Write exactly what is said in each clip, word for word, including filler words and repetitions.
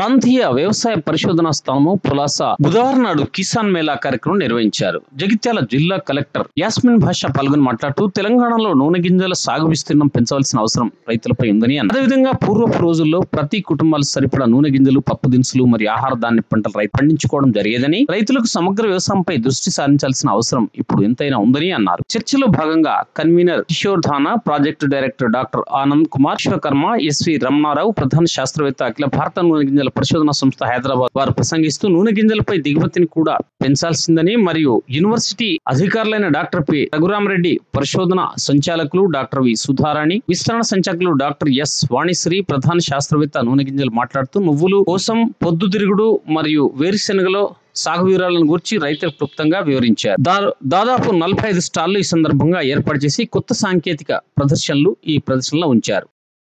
ప్రాంతీయ వ్యవసాయ పరిశోధనా స్థానము పులాస బుధవారం నాడు కిసాన్ మేళా కార్యక్రమం నిర్వహించారు. జగిత్యాల జిల్లా కలెక్టర్ యాస్మిన్ భాషా పాల్గొని మాట్లాడుతూ తెలంగాణలో నూనె గింజల సాగు విస్తీర్ణం పెంచవలసిన అవసరం రైతులపై ఉందని అన్నారు. అదేవిధంగా పూర్వపు రోజుల్లో ప్రతి కుటుంబాలు సరిపడా నూనె గింజలు, పప్పు దినుసులు మరియు ఆహార ధాన్య పంటలు రైతు పండించుకోవడం జరిగేదని, రైతులకు సమగ్ర వ్యవసాయంపై దృష్టి సారించాల్సిన అవసరం ఇప్పుడు ఎంతైనా ఉందని అన్నారు. చర్చలో భాగంగా convener Kishore Dhana, project director doctor Anand Kumar, Vishwakarma, SV Ramanarao, ప్రధాన శాస్త్రవేత్త, అఖిల భారత నూనె గింజల పరిశోధనా సంస్థ హైదరాబాద్ వారు ప్రసంగిస్తూ నూనె గింజలపై దిగుమతిని కూడా పెంచాల్సిందని మరియు యూనివర్సిటీ అధికారులైన డాక్టర్ పి రఘురామరెడ్డి, పరిశోధన సంచాలకులు డాక్టర్ వి సుధారాణి, విస్తరణ సంచాలకులు డాక్టర్ ఎస్ వాణిశ్రీ, ప్రధాన శాస్త్రవేత్త నూనె గింజలు మాట్లాడుతూ నువ్వులు కోసం పొద్దుతిరుగుడు మరియు వేరుశెనగలో సాగు వివరాలను గురించి రైతులకు క్లుప్తంగా వివరించారు. దాదాపు నలభై ఐదు స్టాళ్లు ఈ సందర్భంగా ఏర్పాటు చేసి కొత్త సాంకేతిక ప్రదర్శనలు ఈ ప్రదర్శనలో ఉంచారు.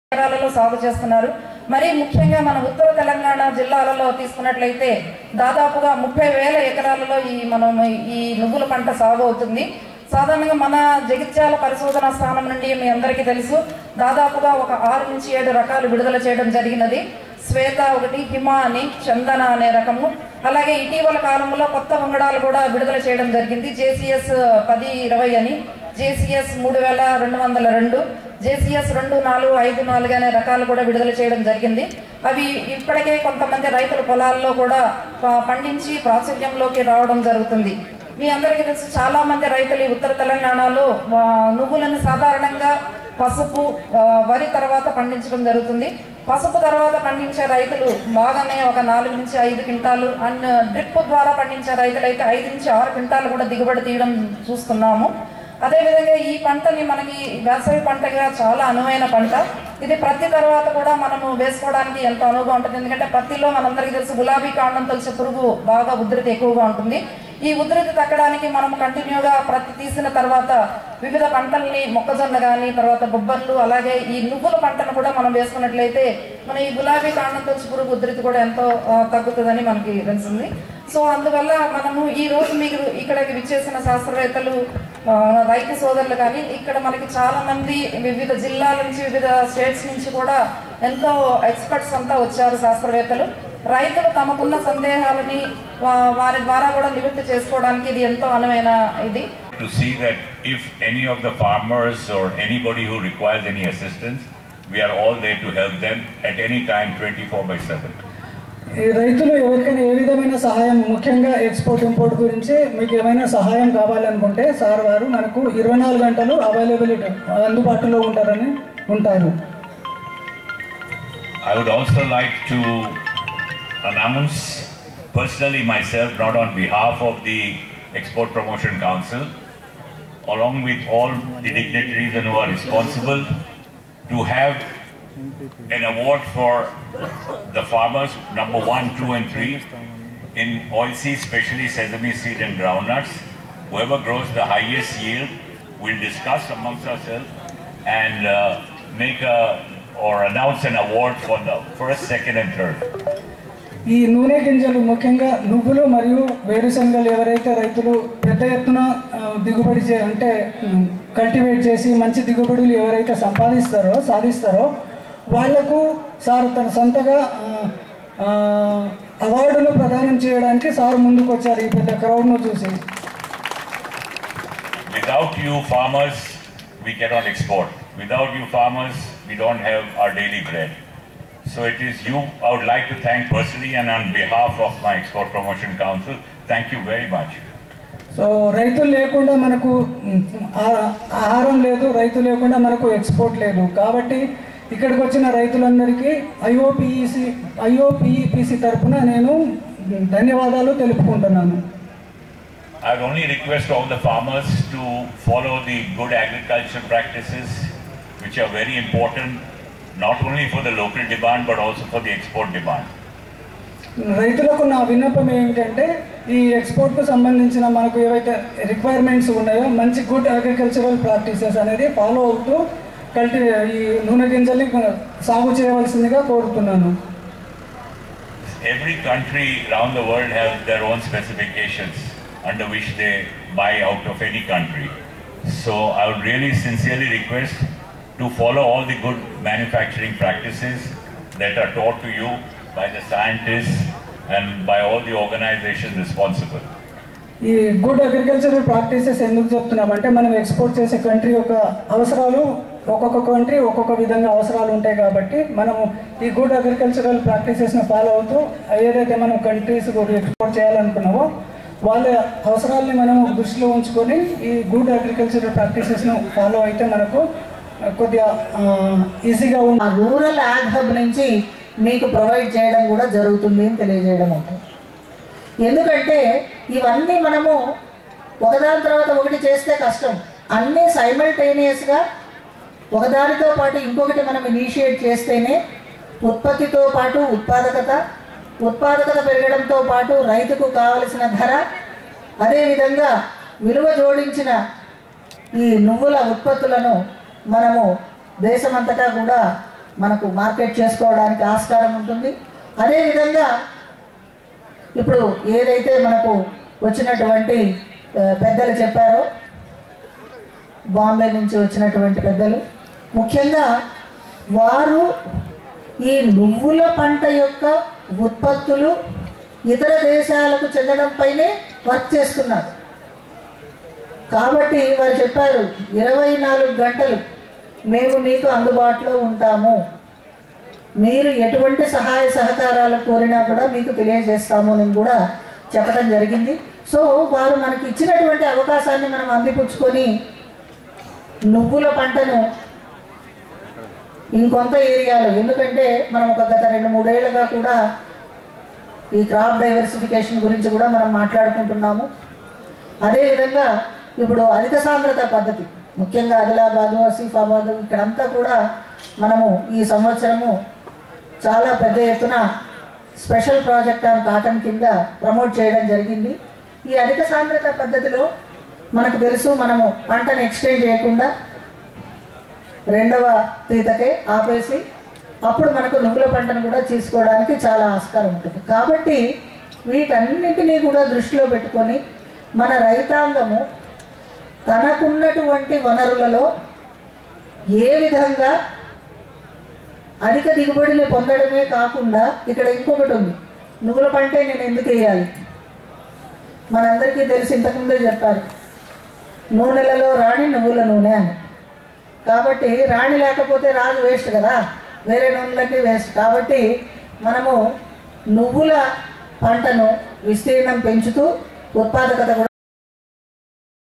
సాగు చేస్తున్నారు. మరి ముఖ్యంగా మన ఉత్తర తెలంగాణ జిల్లాలలో తీసుకున్నట్లయితే దాదాపుగా ముప్పై వేల ఎకరాలలో ఈ మనం ఈ నువ్వుల పంట సాగు అవుతుంది. సాధారణంగా మన జగిత్యాల పరిశోధనా స్థానం నుండి మీ అందరికీ తెలుసు, దాదాపుగా ఒక ఆరు నుంచి ఏడు రకాలు విడుదల చేయడం జరిగినది. శ్వేత ఒకటి, హిమ అని, చందన అనే రకము, అలాగే ఇటీవల కాలంలో కొత్త వంగడాలు కూడా విడుదల చేయడం జరిగింది. జేసీఎస్ పది ఇరవై అని, జేసీఎస్ మూడు వేల రెండు వందల రెండు, జేసీఎస్ రెండు నాలుగు ఐదు నాలుగు అనే రకాలు కూడా విడుదల చేయడం జరిగింది. అవి ఇప్పటికే కొంతమంది రైతుల పొలాల్లో కూడా పండించి ప్రాచుర్యంలోకి రావడం జరుగుతుంది. మీ అందరికీ తెలుసు, చాలా మంది రైతులు ఈ ఉత్తర తెలంగాణలో నువ్వులను సాధారణంగా పసుపు, వరి తర్వాత పండించడం జరుగుతుంది. పసుపు తర్వాత పండించే రైతులు బాగానే ఒక నాలుగు నుంచి ఐదు క్వింటాలు, అండ్ డ్రిప్ ద్వారా పండించే రైతులు అయితే ఐదు నుంచి ఆరు క్వింటాలు కూడా దిగుబడి తీయడం చూస్తున్నాము. అదేవిధంగా ఈ పంటని మనకి వేసవి పంటగా చాలా అనువైన పంట. ఇది ప్రతి తర్వాత కూడా మనము వేసుకోవడానికి ఎంతో అనువుగా ఉంటుంది. ఎందుకంటే పత్తిలో మనందరికీ తెలుసు గులాబీ కాండం తొలిచే పురుగు బాగా ఉధృతి ఎక్కువగా ఉంటుంది. ఈ ఉధృతి తగ్గడానికి మనం కంటిన్యూగా ప్రతి తీసిన తర్వాత వివిధ పంటల్ని, మొక్కజొన్న కానీ, తర్వాత బొబ్బర్లు, అలాగే ఈ నువ్వుల పంటను కూడా మనం వేసుకున్నట్లయితే మన ఈ గులాబీ కాండం తొలిచే పురుగు ఉధృతి కూడా ఎంతో తగ్గుతుందని మనకి తెలిసింది. సో అందువల్ల మనము ఈ రోజు మీరు ఇక్కడికి విచ్చేసిన శాస్త్రవేత్తలు, రైతు సోదరులు కానీ, ఇక్కడ మనకి చాలా మంది వివిధ జిల్లాల నుంచి, వివిధ స్టేట్స్ నుంచి కూడా ఎంతో ఎక్స్పర్ట్స్ అంతా వచ్చారు శాస్త్రవేత్తలు. రైతులు తమకున్న సందేహాలని వారి ద్వారా కూడా నివృత్తి చేసుకోవడానికి ఇది ఎంతో అనువైన ఇది. To see that if any of the farmers or anybody who requires any assistance, we are all there to help them at any time, twenty-four by seven. రైతులు ఎవరికైనా ఏ విధమైన సహాయం, ముఖ్యంగా ఎక్స్పోర్ట్ ఇంపోర్ట్ గురించి మీకు ఏమైనా సహాయం కావాలనుకుంటే సార్ వారు మనకు ఇరవై నాలుగు గంటలు అవైలబిలిటీ అందుబాటులో ఉంటారని ఉంటారు. I would also like to announce personally myself, not on behalf of the Export Promotion Council, along with all the dignitaries who are responsible, to have an award for the farmers number one, two and three in oilseed, especially sesame seed and groundnuts. Whoever grows the highest yield will discuss amongst ourselves and uh, make a or announce an award for the first, second and third. ఈ నూనె గింజలు, ముఖ్యంగా నువ్వులు మరియు వేరుశనగలు ఎవరైతే రైతులు పెద్ద ఎత్తున దిగుబడి చే అంటే కల్టివేట్ చేసి మంచి దిగుబడులు ఎవరైతే సంపాదిస్తారో సాధిస్తారో వాళ్లకు సార్ తన సొంతగా అవార్డులు ప్రదానం చేయడానికి సార్ ముందుకు వచ్చారు ఈ పెద్ద క్రౌడ్ను చూసి. Without you farmers, we cannot export. Without you farmers, we don't have our daily bread. So it is you I would like to thank personally and on behalf of my Export Promotion Council. Thank you very much. So రైతులు లేకుండా మనకు ఆహారం లేదు, రైతు లేకుండా మనకు export లేదు. కాబట్టి ఇక్కడికి వచ్చిన రైతులందరికీ ఐఓపిఈసి ఐఓపిఈపిసి తరఫున నేను ధన్యవాదాలు తెలుపుకుంటున్నాను. I would only request all the farmers to follow the good agriculture practices, which are very important, not only for the local demand but also for the export demand. రైతులకు నా విన్నపం ఏంటంటే ఈ ఎక్స్పోర్ట్కు సంబంధించిన మనకు ఏవైతే రిక్వైర్మెంట్స్ ఉన్నాయో మంచి గుడ్ అగ్రికల్చరల్ ప్రాక్టీసెస్ అనేది ఫాలో అవుతూ కల్టి ఈ నూనె గింజల్ని సాగు చేయవలసిందిగా కోరుతున్నాను. Every country around the world has their own specifications under which they buy out of any country. So I would really sincerely request to follow all the good manufacturing practices that are taught to you by the scientists and by all the organizations responsible. ఈ good agricultural practices ఎందుకు చెప్తున్నామంటే మనం export చేసే country యొక్క అవసరాలు ఒక్కొక్క country ఒక్కొక్క విధంగా అవసరాలు ఉంటాయి కాబట్టి మనము ఈ గుడ్ అగ్రికల్చరల్ ప్రాక్టీసెస్ని ఫాలో అవుతూ ఏదైతే మనం కంట్రీస్ ఎక్స్పోర్ట్ చేయాలనుకున్నామో వాళ్ళ అవసరాలని మనం దృష్టిలో ఉంచుకొని ఈ గుడ్ అగ్రికల్చరల్ ప్రాక్టీసెస్ను ఫాలో అయితే మనకు కొద్దిగా ఈజీగా ఉన్న రూరల్ యాగ్ హబ్ నుంచి మీకు ప్రొవైడ్ చేయడం కూడా జరుగుతుంది అని తెలియజేయడం అవుతుంది. ఎందుకంటే ఇవన్నీ మనము ఒకదాని తర్వాత ఒకటి చేస్తే కష్టం. అన్నీ సైమల్టేనియస్గా ఒకదానితో పాటు ఇంకొకటి మనం ఇనిషియేట్ చేస్తేనే ఉత్పత్తితో పాటు ఉత్పాదకత ఉత్పాదకత పెరగడంతో పాటు రైతుకు కావలసిన ధర, అదేవిధంగా విలువ జోడించిన ఈ నువ్వుల ఉత్పత్తులను మనము దేశమంతటా కూడా మనకు మార్కెట్ చేసుకోవడానికి ఆస్కారం ఉంటుంది. అదేవిధంగా ఇప్పుడు ఏదైతే మనకు వచ్చినటువంటి పెద్దలు చెప్పారో, బాంబే నుంచి వచ్చినటువంటి పెద్దలు, ముఖ్యంగా వారు ఈ నువ్వుల పంట యొక్క ఉత్పత్తులు ఇతర దేశాలకు చెందడంపైనే వర్క్ చేస్తున్నారు. కాబట్టి వారు చెప్పారు, ఇరవై నాలుగు గంటలు మేము మీకు అందుబాటులో ఉంటాము, మీరు ఎటువంటి సహాయ సహకారాలు కోరినా కూడా మీకు తెలియజేస్తాము అని కూడా చెప్పడం జరిగింది. సో వారు మనకి ఇచ్చినటువంటి అవకాశాన్ని మనం అందిపుచ్చుకొని నువ్వుల పంటను ఇంకొంత ఏరియాలో, ఎందుకంటే మనం ఒక గత రెండు మూడేళ్లుగా కూడా ఈ క్రాప్ డైవర్సిఫికేషన్ గురించి కూడా మనం మాట్లాడుకుంటున్నాము. అదేవిధంగా ఇప్పుడు అధిక సాంద్రత పద్ధతి, ముఖ్యంగా ఆదిలాబాదు, ఆసిఫాబాదు ఇక్కడంతా కూడా మనము ఈ సంవత్సరము చాలా పెద్ద ఎత్తున స్పెషల్ ప్రాజెక్ట్ ఆన్ కాటన్ కింద ప్రమోట్ చేయడం జరిగింది. ఈ అధిక సాంద్రత పద్ధతిలో మనకు తెలుసు, మనము పంటను ఎక్స్టెండ్ చేయకుండా రెండవ తీతకే ఆపేసి అప్పుడు మనకు నువ్వుల పంటను కూడా తీసుకోవడానికి చాలా ఆస్కారం ఉంటుంది. కాబట్టి వీటన్నిటినీ కూడా దృష్టిలో పెట్టుకొని మన రైతాంగము తనకున్నటువంటి వనరులలో ఏ విధంగా అధిక దిగుబడిని పొందడమే కాకుండా ఇక్కడ ఇంకొకటి ఉంది, నువ్వుల పంటే నేను ఎందుకు వేయాలి? మనందరికీ తెలిసి ఇంతకుముందే చెప్పారు, నూనెలలో రాణి నువ్వుల నూనె అని. కాబట్టి రాణి లేకపోతే రాజు వేస్ట్ కదా, వేరే నూనెలన్నీ వేస్ట్. కాబట్టి మనము నువ్వుల పంటను విస్తీర్ణం పెంచుతూ ఉత్పాదకత కూడా